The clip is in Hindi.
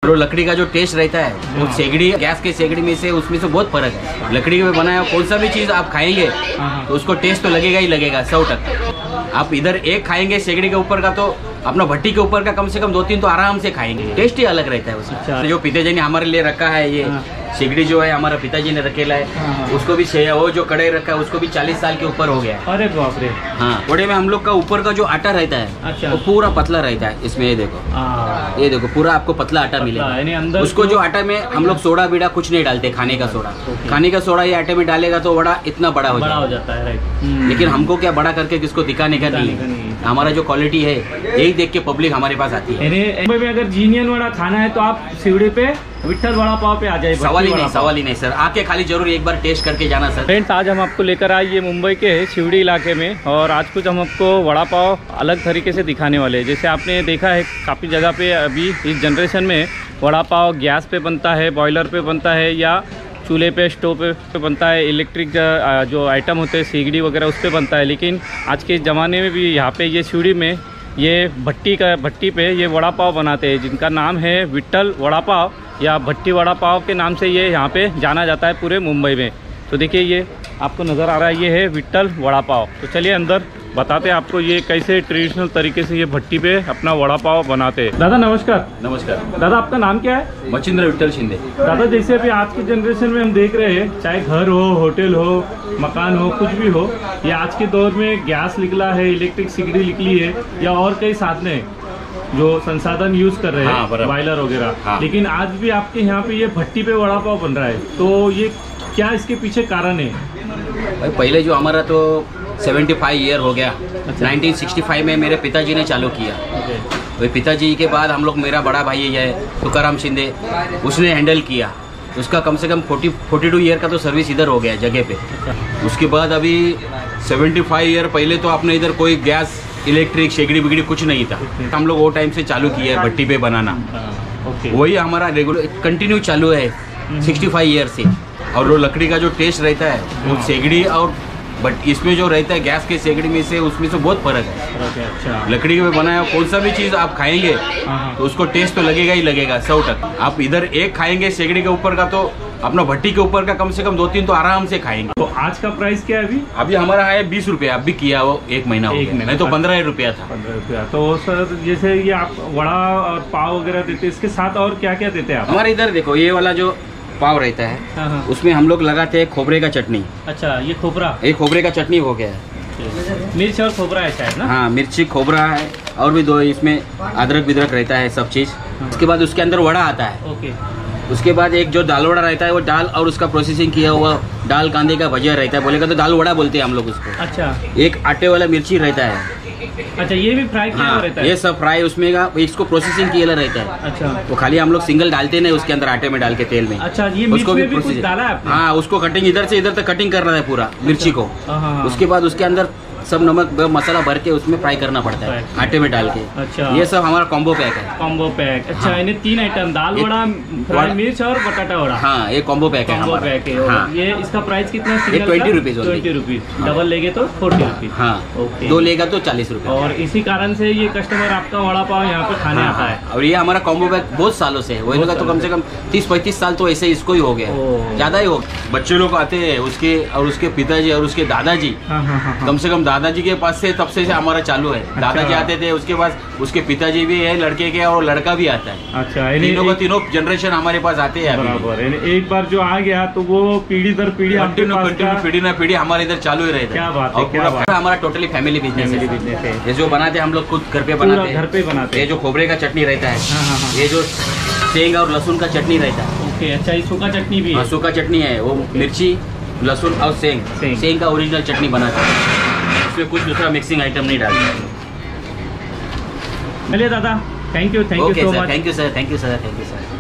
जो लकड़ी का जो टेस्ट रहता है वो सेगड़ी गैस के सेगड़ी में से उसमें से बहुत फर्क है। लकड़ी में बनाया कौन सा भी चीज आप खाएंगे तो उसको टेस्ट तो लगेगा ही लगेगा 100%। आप इधर एक खाएंगे सेगड़ी के ऊपर का तो अपना भट्टी के ऊपर का कम से कम 2-3 तो आराम से खाएंगे। टेस्ट ही अलग रहता है उसका। जो पिताजी ने हमारे लिए रखा है ये सिगड़ी जो है हमारा पिताजी ने रखेला है, उसको भी वो जो कड़ाई रखा है उसको भी 40 साल के ऊपर हो गया है। अरे बाप रे। हाँ, बड़े में हम लोग का ऊपर का जो आटा रहता है अच्छा। वो पूरा पतला रहता है। इसमें ये देखो पूरा आपको पतला आटा मिलेगा। उसको जो आटा में हम लोग सोडा बीड़ा कुछ नहीं डालते, खाने का सोडा। खाने का सोडा ये आटे में डालेगा तो बड़ा इतना बड़ा हो जाता है। लेकिन हमको क्या बड़ा करके किसको दिखाने का नहीं है। हमारा जो क्वालिटी है यही देख के पब्लिक हमारे पास आती है। मुंबई में अगर जीनियन वड़ा खाना है तो आप सिवड़ी पे विट्ठल वड़ा पाव पे आ जाए। सवाल ही नहीं सर, आके खाली जरूर एक बार टेस्ट करके जाना सर। फ्रेंड्स, आज हम आपको लेकर आए ये मुंबई के सिवड़ी इलाके में, और आज कुछ हम आपको वड़ा पाव अलग तरीके से दिखाने वाले हैं। जैसे आपने देखा है काफ़ी जगह पे अभी इस जनरेशन में वड़ा पाव गैस पे बनता है, बॉयलर पे बनता है, या चूल्हे पे स्टोव पे बनता है। इलेक्ट्रिक जो आइटम होते हैं सिगड़ी वगैरह उस पर बनता है। लेकिन आज के ज़माने में भी यहाँ पे ये सिवड़ी में ये भट्टी पे ये वड़ा पाव बनाते हैं, जिनका नाम है विट्ठल वड़ा पाव या भट्टी वड़ा पाव के नाम से ये यहाँ पे जाना जाता है पूरे मुंबई में। तो देखिए ये आपको नज़र आ रहा है, ये है विट्ठल वड़ा पाव। तो चलिए अंदर बताते हैं आपको ये कैसे ट्रेडिशनल तरीके से ये भट्टी पे अपना वड़ा पाव बनाते हैं। दादा नमस्कार। नमस्कार दादा, आपका नाम क्या है? मचिंद्र विट्ठल शिंदे। दादा, जैसे अभी आज की जनरेशन में हम देख रहे हैं, चाहे घर हो, होटल हो, मकान हो, कुछ भी हो, ये आज के दौर में गैस निकला है, इलेक्ट्रिक सिगड़ी निकली है, या और कई साधन है जो संसाधन यूज कर रहे हैं, बॉयलर वगैरह। लेकिन आज भी आपके यहाँ पे ये भट्टी पे वड़ा पाव बन रहा है, तो ये क्या इसके पीछे कारण है? भाई पहले जो हमारा तो 75 ईयर हो गया। 1965 में मेरे पिताजी ने चालू किया। वही पिताजी के बाद हम लोग, मेरा बड़ा भाई है तुकाराम शिंदे, उसने हैंडल किया। उसका कम से कम 42 ईयर का तो सर्विस इधर हो गया जगह पे। उसके बाद अभी 75 ईयर पहले तो आपने इधर कोई गैस इलेक्ट्रिक शेगड़ी बिगड़ी कुछ नहीं था। हम लोग वो टाइम से चालू किया है भट्टी पे बनाना। वही हमारा रेगुलर कंटिन्यू चालू है 65 ईयर से। और वो लकड़ी का जो टेस्ट रहता है वो सेगड़ी और बट इसमें जो रहता है गैस के सेगड़ी में से उसमें से बहुत फर्क है। अच्छा। लकड़ी में बनाया कौन सा भी चीज आप खाएंगे तो उसको टेस्ट तो लगेगा ही लगेगा 100%। आप इधर एक खाएंगे सेगड़ी के ऊपर का तो अपना भट्टी के ऊपर का कम से कम 2-3 तो आराम से खाएंगे। तो आज का प्राइस क्या है अभी हमारा है 20 रुपया। अब भी किया वो 1 महीना हो गया, नहीं तो 15 रुपया था। 15 रुपया। तो सर जैसे ये आप वड़ा और पाव वगैरह देते, इसके साथ और क्या क्या देते हैं आप? हमारे इधर देखो ये वाला जो पाव रहता है उसमें हम लोग लगाते हैं खोबरे का चटनी। अच्छा, ये खोबरा, ये खोबरे का चटनी हो गया है। मिर्च और खोबरा है शायद ना? हाँ, मिर्ची खोबरा है और भी दो इसमें अदरक विदरक रहता है सब चीज। उसके बाद उसके अंदर वड़ा आता है। ओके। उसके बाद एक जो दाल वड़ा रहता है वो दाल और उसका प्रोसेसिंग किया हुआ दाल कांदे का भजिया रहता है, बोलेगा तो दाल वड़ा बोलते हैं हम लोग उसको। अच्छा। एक आटे वाला मिर्ची रहता है। अच्छा, ये भी फ्राई किया हुआ रहता है? ये सब फ्राई उसमें का इसको प्रोसेसिंग किया रहता है। अच्छा। वो खाली हम लोग सिंगल डालते नहीं उसके अंदर आटे में डाल के तेल में। अच्छा, ये उसको भी कुछ डाला है आपने? हाँ, उसको कटिंग इधर से इधर तक कटिंग करना है पूरा मिर्ची को। उसके बाद उसके अंदर सब नमक मसाला भर के उसमें फ्राई करना पड़ता है आटे में डाल के। अच्छा। ये सब हमारा कॉम्बो पैक है। Combo pack. अच्छा। हाँ। इन्हें 3 आइटम, दाल वड़ा, फ्राई मिर्च और बटाटा वड़ा। हाँ, ये कॉम्बो पैक है। कॉम्बो पैक है। हाँ। ये इसका प्राइस कितना है? 20 रुपीज। 20 रुपीज। डबल लेंगे तो 40 रुपीज। हाँ, ओके। 2 लेगा तो 40 रुपए। और इसी कारण से ये कस्टमर आपका वड़ा पाव यहाँ पे खाने आता है। और ये हमारा कॉम्बो पैक बहुत सालों से है। वही लोग तो कम से कम 30-35 साल तो ऐसे इसको ही हो गया, ज्यादा ही हो। बच्चे लोग आते हैं उसके और उसके पिताजी और उसके दादाजी। कम से कम दादाजी के पास से तब से हमारा चालू है। अच्छा। दादाजी आते थे, उसके बाद उसके पिताजी भी है लड़के के और लड़का भी आता है। अच्छा। तीनों जनरेशन हमारे पास आते हैं। बराबर। एक बार जो आ गया तो वो पीढ़ी दर पीढ़ी पीढ़ी न पीढ़ी हमारे इधर चालू ही रहता है। क्या बात है, क्या बात है। हमारा टोटली फैमिली बिजनेस है। ये जो बनाते हैं हम लोग खुद घर पे बनाते हैं। घर पे बनाते हैं। ये जो खोबरे का चटनी रहता है, ये जो सेंग और लहसुन का चटनी रहता है। ओके। अच्छा, ये सूखा चटनी भी है? सूखा चटनी है, वो मिर्ची लहसुन और सेंग का ओरिजिनल चटनी बनाते हैं। उसमें कुछ दूसरा मिक्सिंग आइटम नहीं डालते। चलिए दादा, thank you so much. Thank you sir.